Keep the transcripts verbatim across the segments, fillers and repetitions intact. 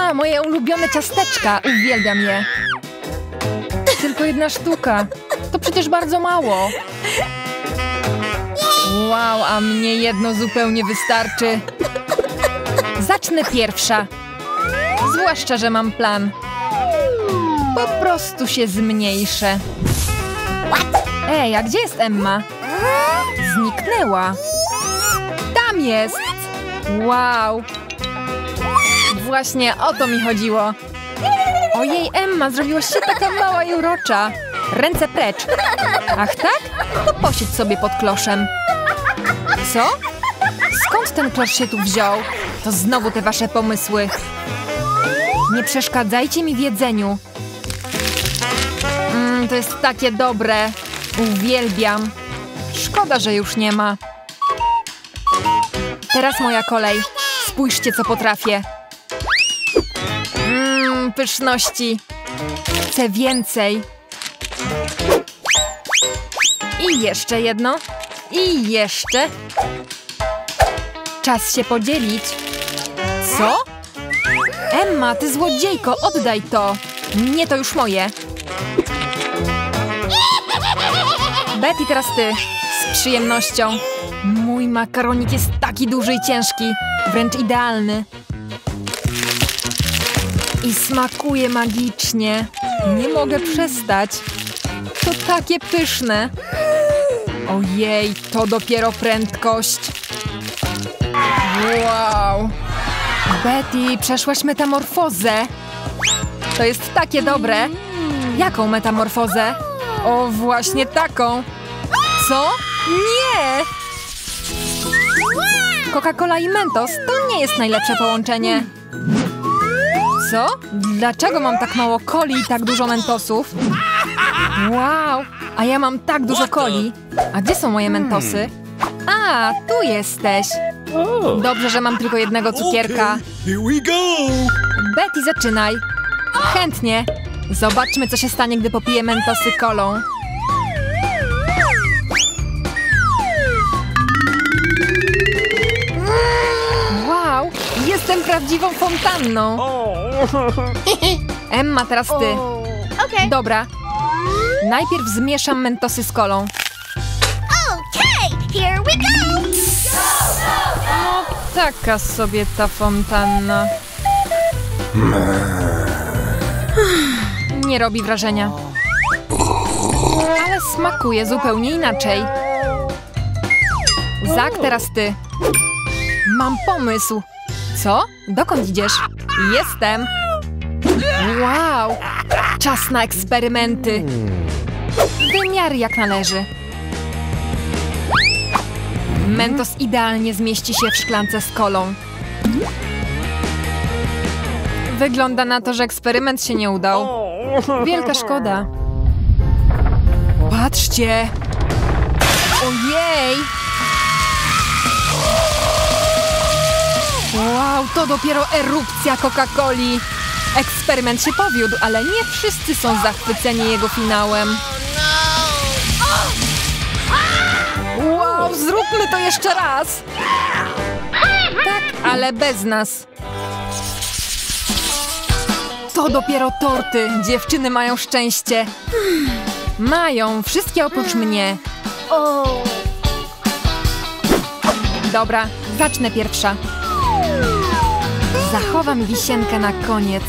A, moje ulubione ciasteczka. Uwielbiam je. Tylko jedna sztuka. To przecież bardzo mało. Wow, a mnie jedno zupełnie wystarczy. Zacznę pierwsza. Zwłaszcza, że mam plan. Po prostu się zmniejszę. Ej, a gdzie jest Emma? Zniknęła. Tam jest. Wow. Właśnie o to mi chodziło. Ojej, Emma, zrobiłaś się taka mała i urocza. Ręce precz. Ach tak? To posiedź sobie pod kloszem. Co? Skąd ten klosz się tu wziął? To znowu te wasze pomysły. Nie przeszkadzajcie mi w jedzeniu. Mm, to jest takie dobre. Uwielbiam. Szkoda, że już nie ma. Teraz moja kolej. Spójrzcie, co potrafię. Mmm, pyszności. Chcę więcej. I jeszcze jedno. I jeszcze. Czas się podzielić. Co? Emma, ty złodziejko, oddaj to. Nie, to już moje. Betty, teraz ty. Z przyjemnością. Mój makaronik jest taki duży i ciężki. Wręcz idealny. I smakuje magicznie. Nie mogę przestać. To takie pyszne. Ojej, to dopiero prędkość. Wow. Betty, przeszłaś metamorfozę. To jest takie dobre. Jaką metamorfozę? O, właśnie taką. Co? Nie! Coca-Cola i Mentos to nie jest najlepsze połączenie. Co? Dlaczego mam tak mało coli i tak dużo Mentosów? Wow, a ja mam tak dużo coli. A gdzie są moje Mentosy? A, tu jesteś. Dobrze, że mam tylko jednego cukierka. Betty, zaczynaj. Chętnie. Zobaczmy, co się stanie, gdy popiję Mentosy kolą. Wow, jestem prawdziwą fontanną. Emma, teraz ty. Dobra. Najpierw zmieszam Mentosy z kolą. Here we go! No, taka sobie ta fontanna. Nie robi wrażenia. Ale smakuje zupełnie inaczej. Zak, teraz ty. Mam pomysł. Co? Dokąd idziesz? Jestem. Wow! Czas na eksperymenty. Wymiary jak należy. Mentos idealnie zmieści się w szklance z kolą. Wygląda na to, że eksperyment się nie udał. Wielka szkoda. Patrzcie! Ojej! Wow, to dopiero erupcja Coca-Coli. Eksperyment się powiódł, ale nie wszyscy są zachwyceni jego finałem. Wow, zróbmy to jeszcze raz! Tak, ale bez nas. To dopiero torty. Dziewczyny mają szczęście. Mają, wszystkie oprócz mnie. Dobra, zacznę pierwsza. Zachowam wisienkę na koniec.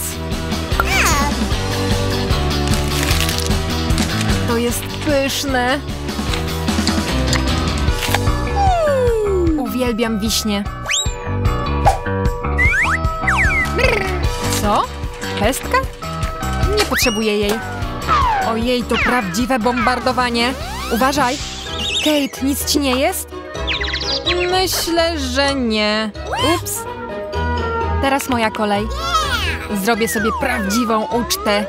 To jest pyszne. Uwielbiam wiśnie. Co? Pestka? Nie potrzebuję jej. Ojej, to prawdziwe bombardowanie. Uważaj. Kate, nic ci nie jest? Myślę, że nie. Ups. Teraz moja kolej. Zrobię sobie prawdziwą ucztę.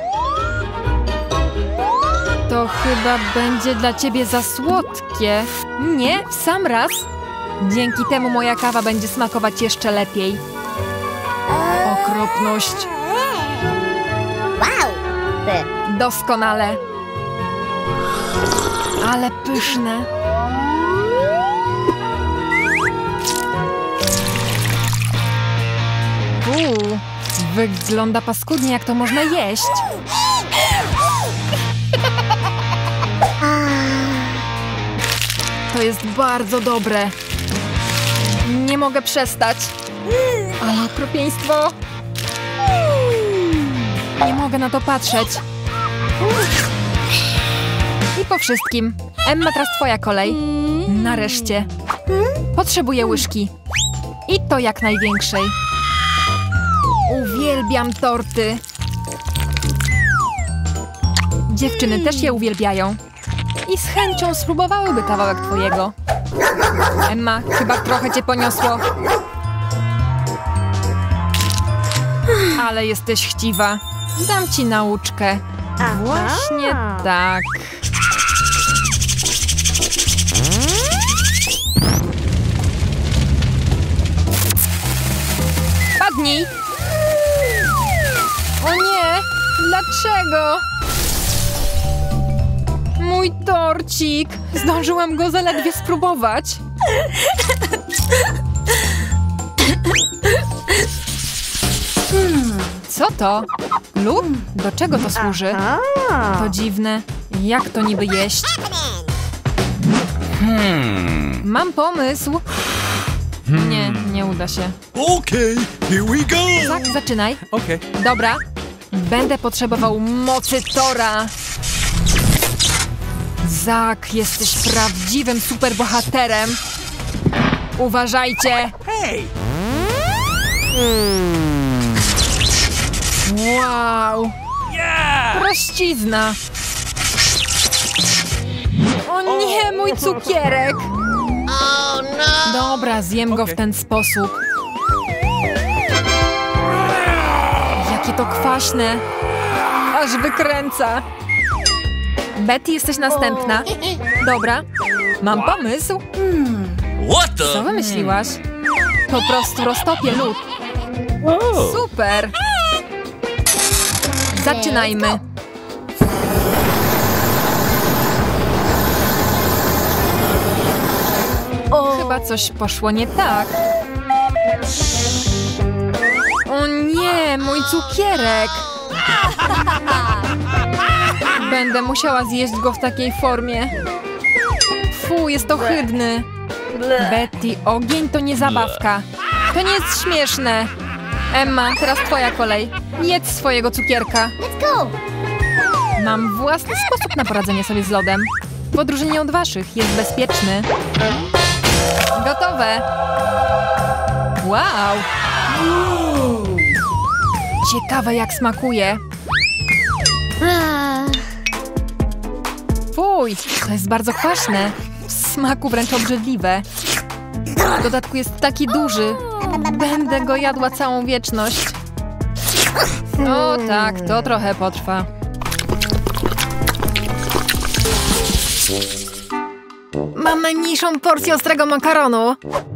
To chyba będzie dla ciebie za słodkie. Nie, w sam raz. Dzięki temu moja kawa będzie smakować jeszcze lepiej. Okropność. Wow! Doskonale. Ale pyszne. Uuu, Wygląda paskudnie, jak to można jeść. To jest bardzo dobre. Nie mogę przestać. Ale okropieństwo. Nie mogę na to patrzeć. I po wszystkim. Emma, teraz twoja kolej. Nareszcie. Potrzebuję łyżki. I to jak największej. Uwielbiam torty. Dziewczyny też je uwielbiają. I z chęcią spróbowałyby kawałek twojego. Emma, chyba trochę cię poniosło. Ale jesteś chciwa. Dam ci nauczkę. Właśnie tak. Padnij! O nie! Dlaczego? Mój torcik! Zdążyłam go zaledwie spróbować. Co to? Lód? Do czego to służy? To dziwne. Jak to niby jeść? Mam pomysł. Nie, nie uda się. Okay, here we go! Zak, zaczynaj. Okay. Dobra. Będę potrzebował mocy Tora. Zak, jesteś prawdziwym superbohaterem. Uważajcie. Hey! Wow. Yeah! Prościzna. O nie, mój cukierek. Dobra, zjem go w ten sposób. Jakie to kwaśne. Aż wykręca. Betty, jesteś następna. Dobra, mam pomysł. What the? Co wymyśliłaś? Po prostu roztopię lód. Super. Zaczynajmy. Chyba coś poszło nie tak. O nie, mój cukierek. Będę musiała zjeść go w takiej formie. Fu, jest ohydny. Betty, ogień to nie zabawka. To nie jest śmieszne. Emma, teraz twoja kolej. Jedz swojego cukierka. Mam własny sposób na poradzenie sobie z lodem. W odróżnieniu od waszych jest bezpieczny. Gotowe. Wow. Ciekawe, jak smakuje. Fuj, to jest bardzo kwaśne. W smaku wręcz obrzydliwe. W dodatku jest taki duży. Będę go jadła całą wieczność. O tak, to trochę potrwa. Mam najmniejszą porcję ostrego makaronu.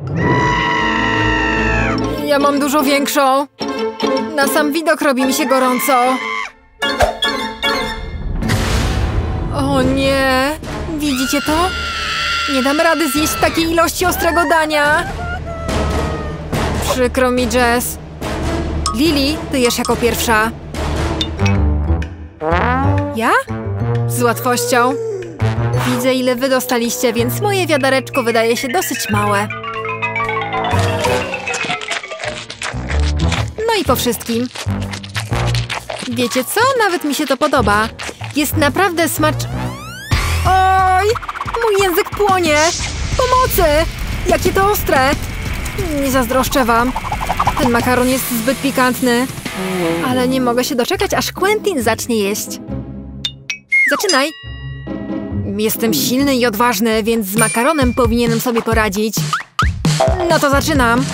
Ja mam dużo większą. Na sam widok robi mi się gorąco. O nie! Widzicie to? Nie dam rady zjeść takiej ilości ostrego dania. Przykro mi, Jess. Lily, ty jesz jako pierwsza. Ja? Z łatwością. Widzę, ile wy dostaliście, więc moje wiadereczko wydaje się dosyć małe. No i po wszystkim. Wiecie co? Nawet mi się to podoba. Jest naprawdę smacz... Oj! Mój język płonie! Pomocy! Jakie to ostre! Nie zazdroszczę wam. Ten makaron jest zbyt pikantny. Ale nie mogę się doczekać, aż Quentin zacznie jeść. Zaczynaj! Jestem silny i odważny, więc z makaronem powinienem sobie poradzić. No to zaczynam.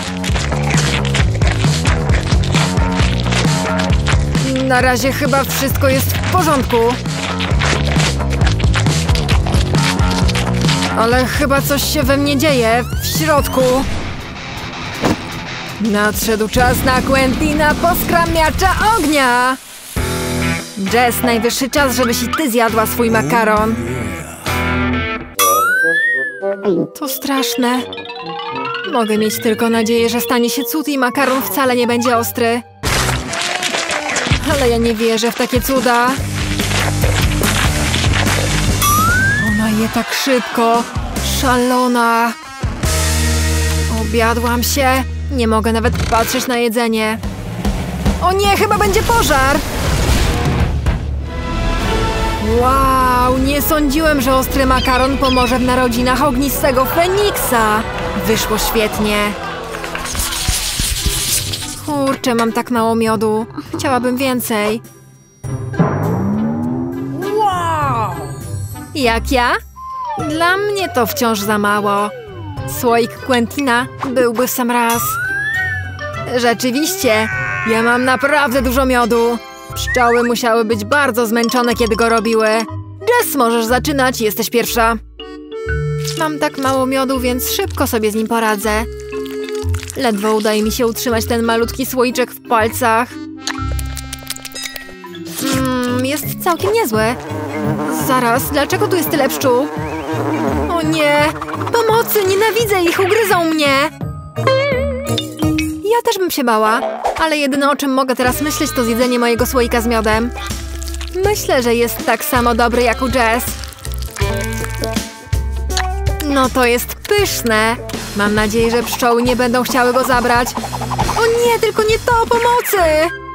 Na razie chyba wszystko jest w porządku. Ale chyba coś się we mnie dzieje w środku. Nadszedł czas na Quentina poskramiacza ognia. Jess, najwyższy czas, żebyś i ty zjadła swój makaron. To straszne. Mogę mieć tylko nadzieję, że stanie się cud i makaron wcale nie będzie ostry. Ale ja nie wierzę w takie cuda. Ona je tak szybko. Szalona. Obiadłam się. Nie mogę nawet patrzeć na jedzenie. O nie, chyba będzie pożar. Wow, nie sądziłem, że ostry makaron pomoże w narodzinach ognistego Feniksa. Wyszło świetnie. Kurczę, mam tak mało miodu. Chciałabym więcej. Wow! Jak ja? Dla mnie to wciąż za mało. Słoik Quentina byłby w sam raz. Rzeczywiście, ja mam naprawdę dużo miodu. Pszczoły musiały być bardzo zmęczone, kiedy go robiły. Jess, możesz zaczynać, jesteś pierwsza. Mam tak mało miodu, więc szybko sobie z nim poradzę. Ledwo udaje mi się utrzymać ten malutki słoiczek w palcach. Mmm, jest całkiem niezły. Zaraz, dlaczego tu jest tyle pszczół? O nie! Pomocy! Nienawidzę ich! Ugryzą mnie! Ja też bym się bała, ale jedyne o czym mogę teraz myśleć to zjedzenie mojego słoika z miodem. Myślę, że jest tak samo dobry jak u Jess. No to jest pyszne! Mam nadzieję, że pszczoły nie będą chciały go zabrać. O nie, tylko nie to! Pomocy!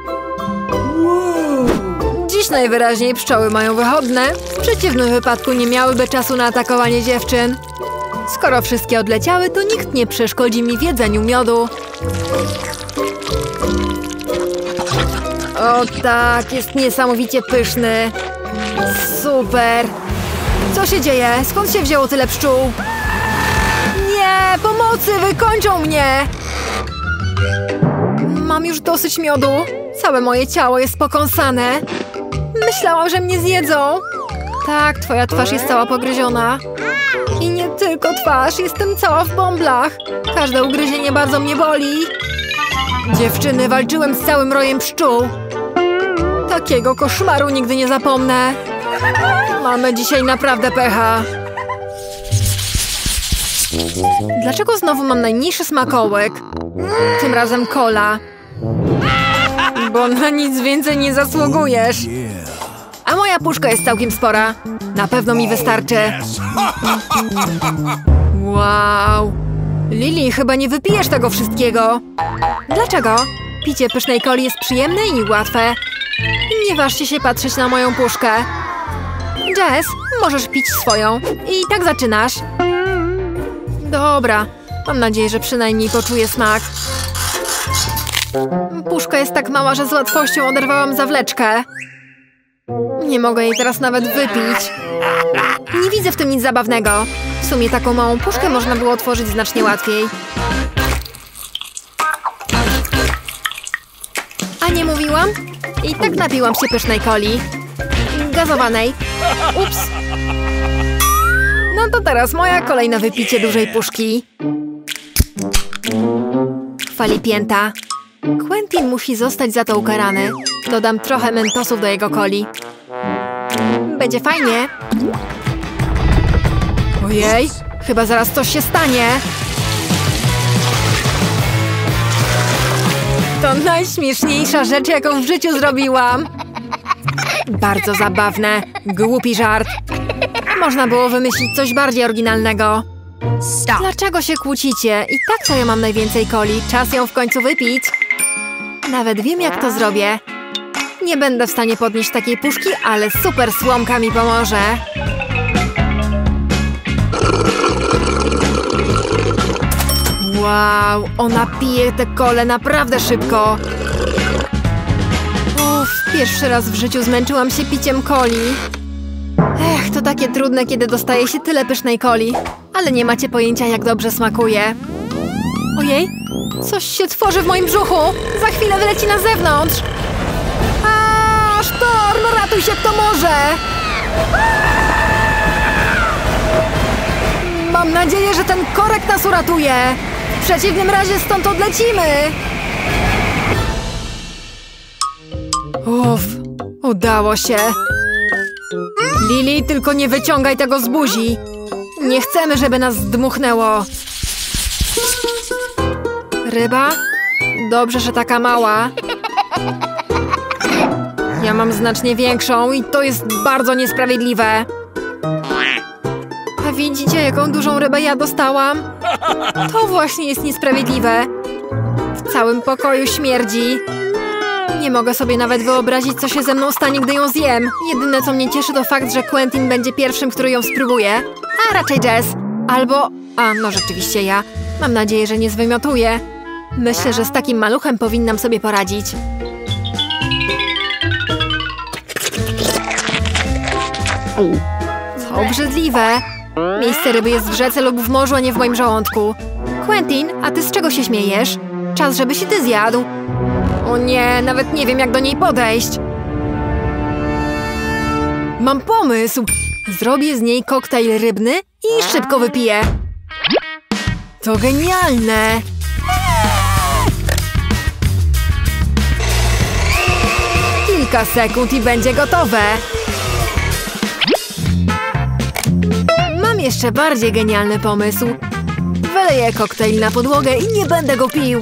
Dziś najwyraźniej pszczoły mają wychodne. W przeciwnym wypadku nie miałyby czasu na atakowanie dziewczyn. Skoro wszystkie odleciały, to nikt nie przeszkodzi mi w jedzeniu miodu. O tak, jest niesamowicie pyszny. Super. Co się dzieje? Skąd się wzięło tyle pszczół? Nie, pomocy, wykończą mnie! Mam już dosyć miodu. Całe moje ciało jest pokąsane. Myślałam, że mnie zjedzą. Tak, twoja twarz jest cała pogryziona. I nie tylko twarz, jestem cała w bąblach. Każde ugryzienie bardzo mnie boli. Dziewczyny, walczyłem z całym rojem pszczół. Takiego koszmaru nigdy nie zapomnę. Mamy dzisiaj naprawdę pecha. Dlaczego znowu mam najmniejszy smakołyk? Tym razem cola. Bo na nic więcej nie zasługujesz. A moja puszka jest całkiem spora. Na pewno mi wystarczy. Wow. Lili, chyba nie wypijesz tego wszystkiego. Dlaczego? Picie pysznej coli jest przyjemne i łatwe. Nie ważcie się patrzeć na moją puszkę. Jess, możesz pić swoją. I tak zaczynasz. Dobra. Mam nadzieję, że przynajmniej poczuję smak. Puszka jest tak mała, że z łatwością oderwałam zawleczkę. Nie mogę jej teraz nawet wypić. Nie widzę w tym nic zabawnego. W sumie taką małą puszkę można było otworzyć znacznie łatwiej. A nie mówiłam? I tak napiłam się pysznej coli. Gazowanej. Ups. No to teraz moja kolej na wypicie dużej puszki. Chwali pięta. Quentin musi zostać za to ukarany. Dodam trochę mentosów do jego coli. Będzie fajnie. Ojej, chyba zaraz coś się stanie. To najśmieszniejsza rzecz, jaką w życiu zrobiłam. Bardzo zabawne. Głupi żart. Można było wymyślić coś bardziej oryginalnego. Stop. Dlaczego się kłócicie? I tak to ja mam najwięcej coli. Czas ją w końcu wypić. Nawet wiem, jak to zrobię. Nie będę w stanie podnieść takiej puszki, ale super słomka mi pomoże. Wow, ona pije tę kolę naprawdę szybko. Uff, pierwszy raz w życiu zmęczyłam się piciem coli. Ech, to takie trudne, kiedy dostaje się tyle pysznej coli. Ale nie macie pojęcia, jak dobrze smakuje. Ojej, coś się tworzy w moim brzuchu. Za chwilę wyleci na zewnątrz. A, sztorm, ratuj się kto może. Mam nadzieję, że ten korek nas uratuje. W przeciwnym razie stąd odlecimy. Uff, udało się. Lili, tylko nie wyciągaj tego z buzi. Nie chcemy, żeby nas zdmuchnęło. Ryba? Dobrze, że taka mała. Ja mam znacznie większą i to jest bardzo niesprawiedliwe. A widzicie, jaką dużą rybę ja dostałam? To właśnie jest niesprawiedliwe. W całym pokoju śmierdzi. Nie mogę sobie nawet wyobrazić, co się ze mną stanie, gdy ją zjem. Jedyne, co mnie cieszy, to fakt, że Quentin będzie pierwszym, który ją spróbuje. A raczej Jess. Albo... A, no rzeczywiście ja. Mam nadzieję, że nie zwymiotuję. Myślę, że z takim maluchem powinnam sobie poradzić. Co obrzydliwe. Miejsce ryby jest w rzece lub w morzu, a nie w moim żołądku. Quentin, a ty z czego się śmiejesz? Czas, żebyś ty zjadł. O nie, nawet nie wiem, jak do niej podejść. Mam pomysł. Zrobię z niej koktajl rybny i szybko wypiję. To genialne. Kilka sekund i będzie gotowe. Mam jeszcze bardziej genialny pomysł. Wyleję koktajl na podłogę i nie będę go pił.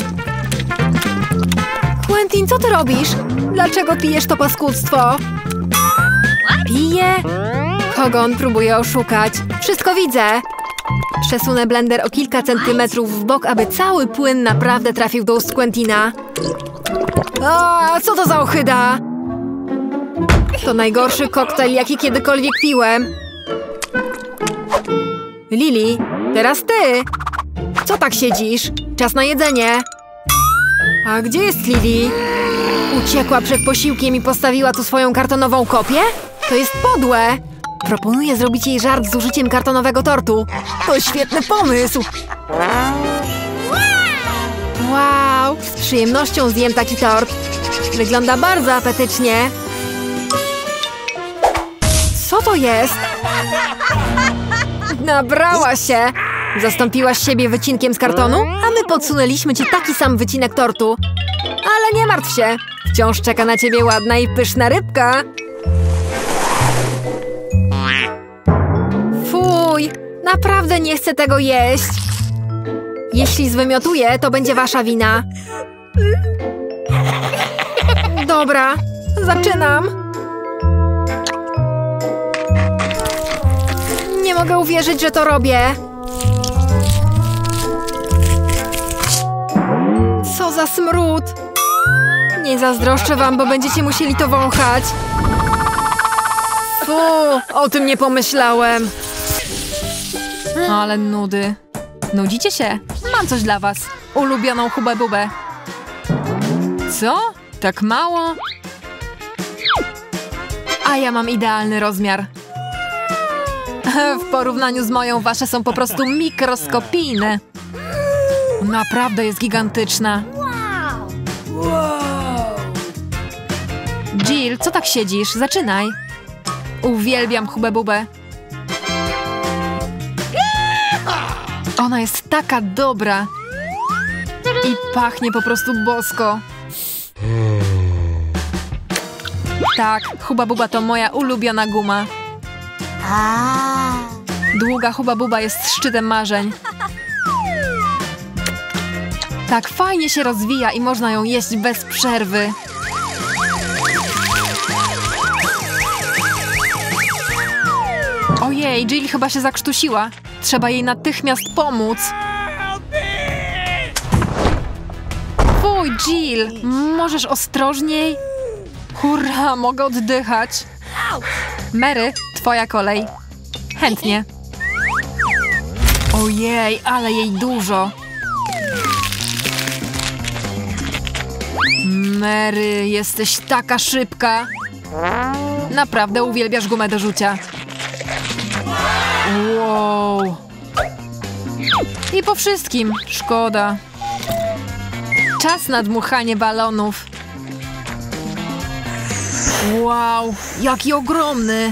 Quentin, co ty robisz? Dlaczego pijesz to paskudztwo? Piję? Kogo on próbuje oszukać? Wszystko widzę. Przesunę blender o kilka centymetrów w bok, aby cały płyn naprawdę trafił do ust Quentina. A, co to za ohyda? To najgorszy koktajl, jaki kiedykolwiek piłem. Lili, teraz ty. Co tak siedzisz? Czas na jedzenie. A gdzie jest Lili? Uciekła przed posiłkiem i postawiła tu swoją kartonową kopię? To jest podłe. Proponuję zrobić jej żart z użyciem kartonowego tortu. To świetny pomysł. Wow, z przyjemnością zjem taki tort. Wygląda bardzo apetycznie. Co to jest? Nabrała się. Zastąpiłaś siebie wycinkiem z kartonu, a my podsunęliśmy ci taki sam wycinek tortu. Ale nie martw się. Wciąż czeka na ciebie ładna i pyszna rybka. Fuj, naprawdę nie chcę tego jeść. Jeśli zwymiotuję, to będzie wasza wina. Dobra, zaczynam. Nie mogę uwierzyć, że to robię. Co za smród. Nie zazdroszczę wam, bo będziecie musieli to wąchać. Fu, o tym nie pomyślałem. Ale nudy. Nudzicie się? Mam coś dla was. Ulubioną Hubę Bubę. Co? Tak mało? A ja mam idealny rozmiar. W porównaniu z moją wasze są po prostu mikroskopijne. Naprawdę jest gigantyczna. Jill, co tak siedzisz? Zaczynaj. Uwielbiam Hubę Bubę. Ona jest taka dobra. I pachnie po prostu bosko. Tak, Hubba Bubba to moja ulubiona guma. Długa Hubba Bubba jest szczytem marzeń. Tak fajnie się rozwija i można ją jeść bez przerwy. Ojej, Jill chyba się zakrztusiła. Trzeba jej natychmiast pomóc. Fuj, Jill, możesz ostrożniej? Hurra, mogę oddychać. Mary, twoja kolej. Chętnie. Ojej, ale jej dużo. Mary, jesteś taka szybka. Naprawdę uwielbiasz gumę do rzucia. Wow. I po wszystkim. Szkoda. Czas na dmuchanie balonów. Wow, jaki ogromny.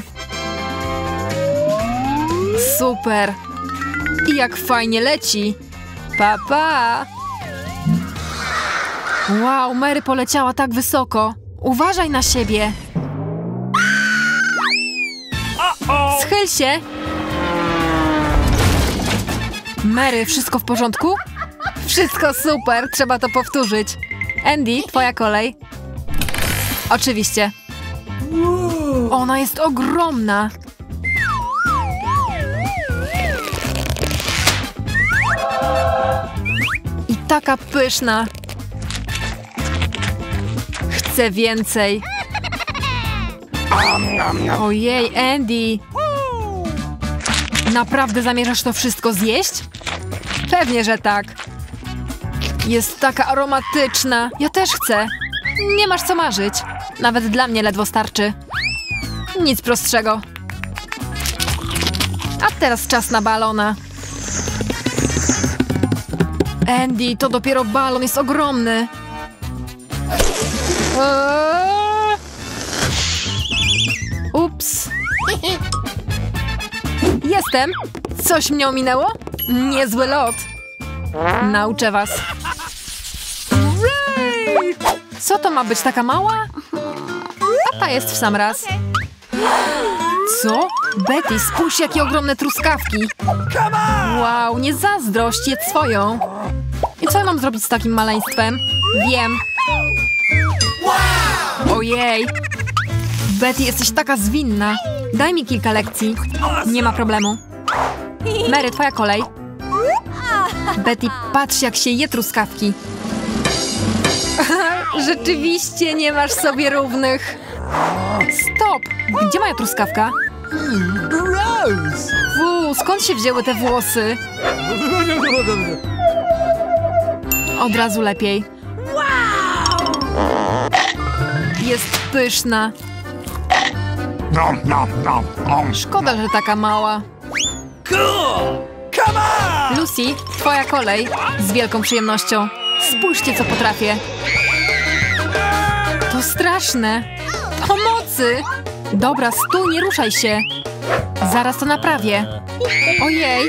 Super. I jak fajnie leci. Pa, pa. Wow, Mary poleciała tak wysoko. Uważaj na siebie. Schyl się. Mary, wszystko w porządku? Wszystko super, trzeba to powtórzyć. Andy, twoja kolej. Oczywiście. Ona jest ogromna. I taka pyszna. Chcę więcej. Ojej, Andy. Naprawdę zamierzasz to wszystko zjeść? Pewnie, że tak. Jest taka aromatyczna. Ja też chcę. Nie masz co marzyć. Nawet dla mnie ledwo starczy. Nic prostszego. A teraz czas na balona. Andy, to dopiero balon, jest ogromny. Eee... Ups. Jestem. Coś mnie ominęło? Niezły lot. Nauczę was. Co to ma być, taka mała? A ta jest w sam raz. Co? Betty, spójrz, jakie ogromne truskawki. Wow, nie zazdrość, jedz swoją. I co ja mam zrobić z takim maleństwem? Wiem. Ojej. Betty, jesteś taka zwinna. Daj mi kilka lekcji. Nie ma problemu. Mary, twoja kolej. Betty, patrz, jak się je truskawki. Rzeczywiście nie masz sobie równych. Stop! Gdzie moja truskawka? Fu, skąd się wzięły te włosy? Od razu lepiej. Jest pyszna. Szkoda, że taka mała. Lucy, twoja kolej. Z wielką przyjemnością. Spójrzcie, co potrafię. To straszne. Pomocy! Dobra, stój, nie ruszaj się. Zaraz to naprawię. Ojej.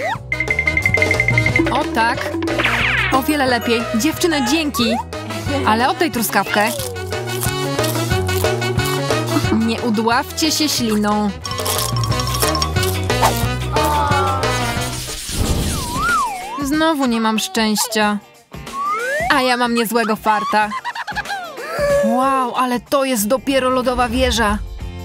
O tak. O wiele lepiej. Dziewczyny, dzięki. Ale oddaj truskawkę. Nie udławcie się śliną. Znowu nie mam szczęścia. A ja mam niezłego farta. Wow, ale to jest dopiero lodowa wieża.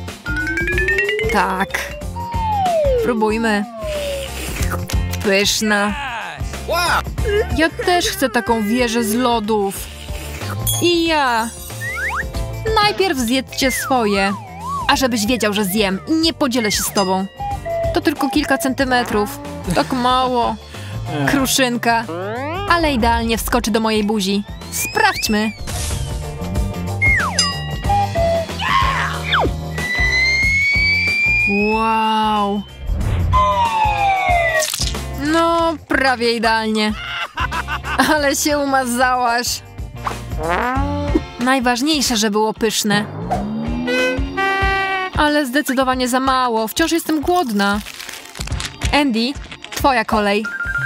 Tak. Próbujmy. Pyszna. Ja też chcę taką wieżę z lodów. I ja. Najpierw zjedzcie swoje. A żebyś wiedział, że zjem i nie podzielę się z tobą. To tylko kilka centymetrów. Tak mało. Kruszynka. Ale idealnie wskoczy do mojej buzi. Sprawdźmy. Wow. No, prawie idealnie. Ale się umazałaś. Najważniejsze, że było pyszne. Ale zdecydowanie za mało. Wciąż jestem głodna. Andy, twoja kolej.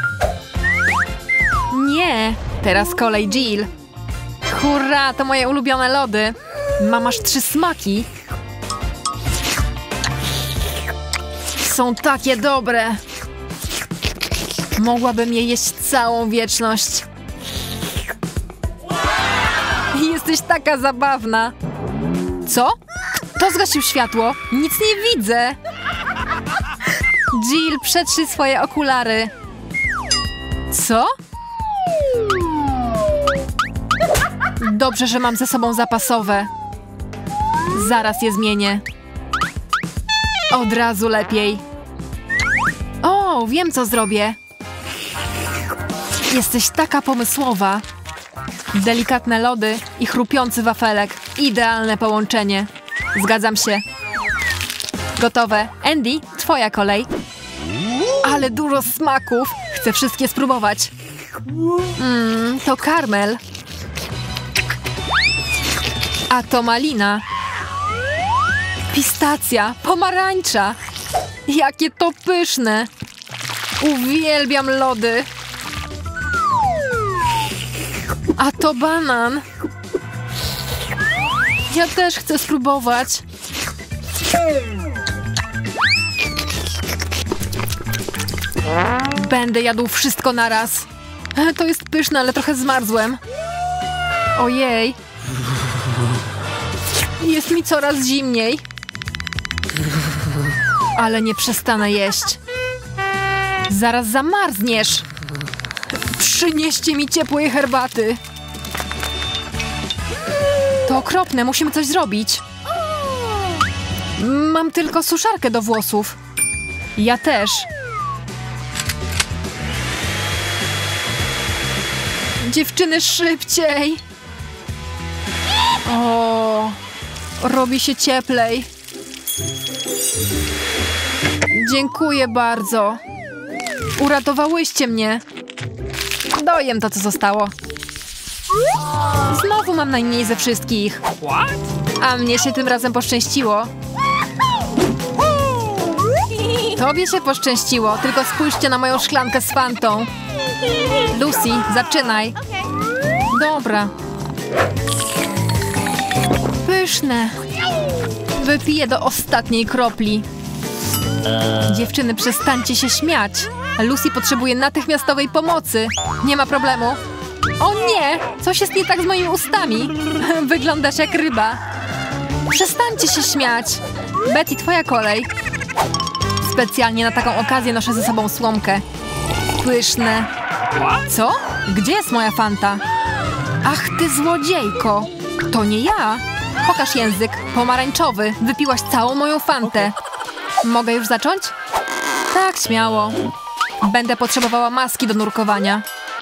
Nie, teraz kolej Jill. Hurra, to moje ulubione lody. Mam aż trzy smaki. Są takie dobre. Mogłabym je jeść całą wieczność. Jesteś taka zabawna. Co? Kto zgasił światło? Nic nie widzę. Jill, przetrzyj swoje okulary. Co? Dobrze, że mam ze sobą zapasowe. Zaraz je zmienię. Od razu lepiej. O, wiem, co zrobię. Jesteś taka pomysłowa. Delikatne lody i chrupiący wafelek. Idealne połączenie. Zgadzam się. Gotowe. Andy, twoja kolej. Ale dużo smaków. Chcę wszystkie spróbować. Mmm, to karmel. A to malina. Pistacja, pomarańcza. Jakie to pyszne. Uwielbiam lody. A to banan. Ja też chcę spróbować. Będę jadł wszystko naraz. To jest pyszne, ale trochę zmarzłem. Ojej. Jest mi coraz zimniej. Ale nie przestanę jeść. Zaraz zamarzniesz. Przynieście mi ciepłej herbaty. To okropne, musimy coś zrobić. Mam tylko suszarkę do włosów. Ja też. Dziewczyny, szybciej. O, robi się cieplej. Dziękuję bardzo. Uratowałyście mnie. Dojem to, co zostało. Znowu mam najmniej ze wszystkich. A mnie się tym razem poszczęściło. Tobie się poszczęściło, tylko spójrzcie na moją szklankę z Fantą. Lucy, zaczynaj. Dobra. Pyszne. Wypiję do ostatniej kropli. Dziewczyny, przestańcie się śmiać. Lucy potrzebuje natychmiastowej pomocy. Nie ma problemu. O nie! Coś jest nie tak z moimi ustami. Wyglądasz jak ryba. Przestańcie się śmiać. Betty, twoja kolej. Specjalnie na taką okazję noszę ze sobą słomkę. Pyszne. Co? Gdzie jest moja Fanta? Ach, ty złodziejko. To nie ja. Pokaż język. Pomarańczowy. Wypiłaś całą moją Fantę. Mogę już zacząć? Tak, śmiało. Będę potrzebowała maski do nurkowania.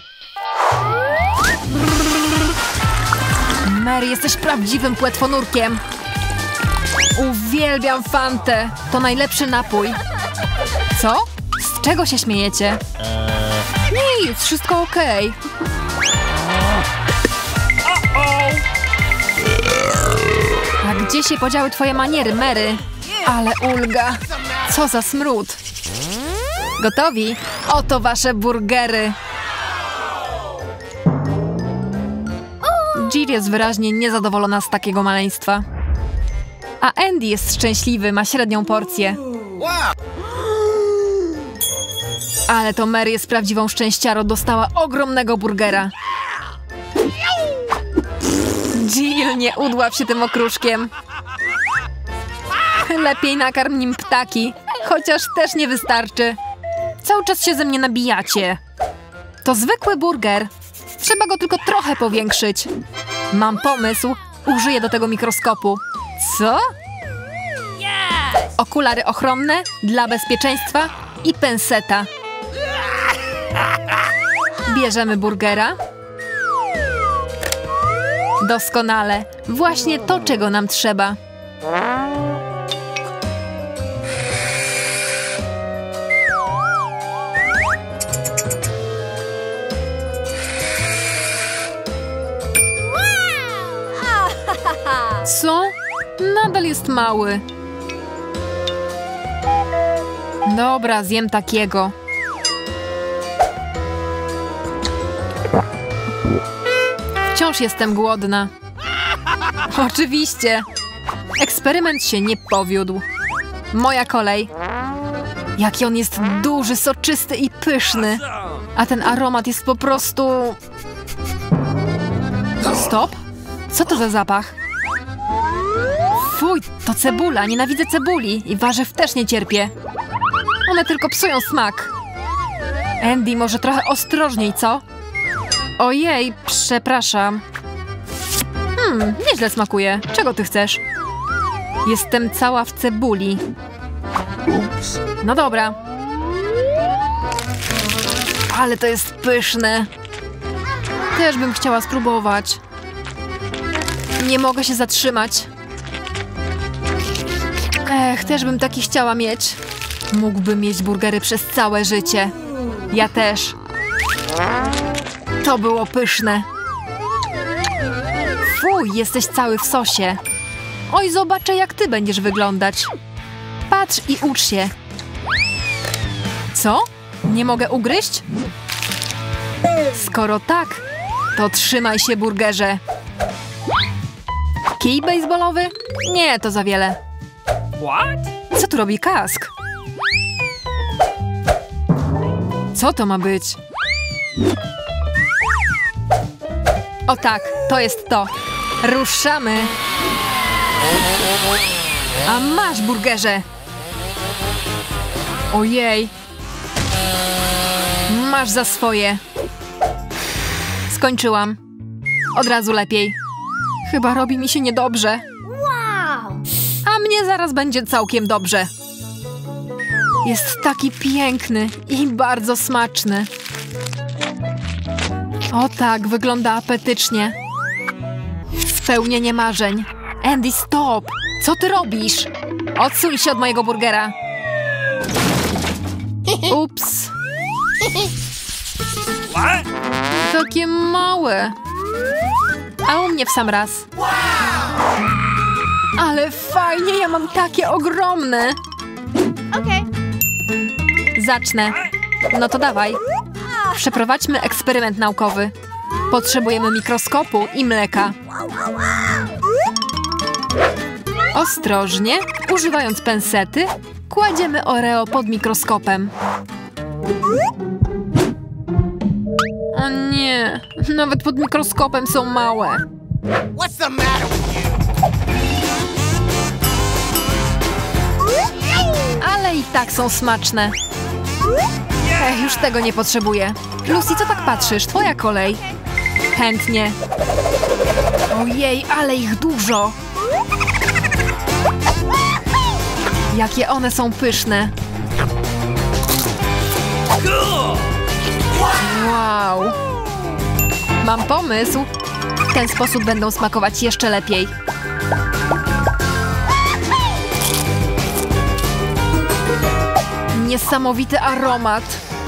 Mary, jesteś prawdziwym płetwonurkiem. Uwielbiam Fantę. To najlepszy napój. Co? Z czego się śmiejecie? Nic, wszystko okej. A gdzie się podziały twoje maniery, Mary? Ale ulga. Co za smród. Gotowi? Oto wasze burgery. Jill jest wyraźnie niezadowolona z takiego maleństwa. A Andy jest szczęśliwy, ma średnią porcję. Ale to Mary jest prawdziwą szczęściarą, dostała ogromnego burgera. Jill, nie udław się tym okruszkiem. Lepiej nakarm nim ptaki, chociaż też nie wystarczy. Cały czas się ze mnie nabijacie. To zwykły burger. Trzeba go tylko trochę powiększyć. Mam pomysł. Użyję do tego mikroskopu. Co? Okulary ochronne dla bezpieczeństwa i penseta. Bierzemy burgera. Doskonale. Właśnie to, czego nam trzeba. Co? Nadal jest mały. Dobra, zjem takiego. Wciąż jestem głodna. Oczywiście. Eksperyment się nie powiódł. Moja kolej. Jaki on jest duży, soczysty i pyszny. A ten aromat jest po prostu... Stop. Co to za zapach? Fuj, to cebula. Nienawidzę cebuli i warzyw też nie cierpię. One tylko psują smak. Andy, może trochę ostrożniej, co? Ojej, przepraszam. Hmm, nieźle smakuje. Czego ty chcesz? Jestem cała w cebuli. No dobra. Ale to jest pyszne. Też bym chciała spróbować. Nie mogę się zatrzymać. Ech, też bym taki chciała mieć. Mógłbym mieć burgery przez całe życie. Ja też. To było pyszne. Fuj, jesteś cały w sosie. Oj, zobaczę, jak ty będziesz wyglądać. Patrz i ucz się. Co? Nie mogę ugryźć? Skoro tak, to trzymaj się, burgerze. Kij bejsbolowy? Nie, to za wiele. Co tu robi kask? Co to ma być? O tak, to jest to. Ruszamy. A masz, burgerze! Ojej! Masz za swoje. Skończyłam. Od razu lepiej. Chyba robi mi się niedobrze. A mnie zaraz będzie całkiem dobrze. Jest taki piękny i bardzo smaczny. O tak, wygląda apetycznie. Spełnienie marzeń. Andy, stop! Co ty robisz? Odsuń się od mojego burgera. Ups. What? Takie małe. A u mnie w sam raz. Ale fajnie, ja mam takie ogromne. Okay. Zacznę. No to dawaj. Przeprowadźmy eksperyment naukowy. Potrzebujemy mikroskopu i mleka. Ostrożnie, używając pensety, kładziemy Oreo pod mikroskopem. O nie, nawet pod mikroskopem są małe. What's the matter with you? Ale i tak są smaczne. Ech, już tego nie potrzebuję. Lucy, co tak patrzysz? Twoja kolej. Chętnie. Ojej, ale ich dużo. Jakie one są pyszne. Wow. Mam pomysł. W ten sposób będą smakować jeszcze lepiej. Niesamowity aromat.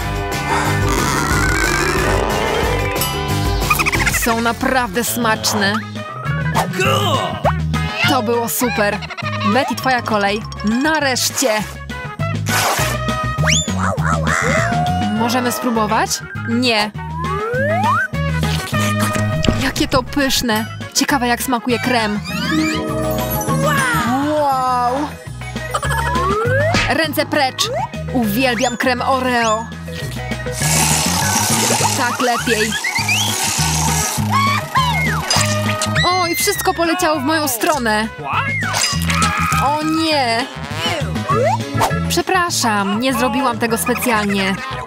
Są naprawdę smaczne. To było super. Betty, twoja kolej. Nareszcie. Możemy spróbować? Nie. Jakie to pyszne. Ciekawe, jak smakuje krem. Wow. Ręce precz. Uwielbiam krem Oreo. Tak lepiej. Oj, wszystko poleciało w moją stronę. O nie. Przepraszam, nie zrobiłam tego specjalnie.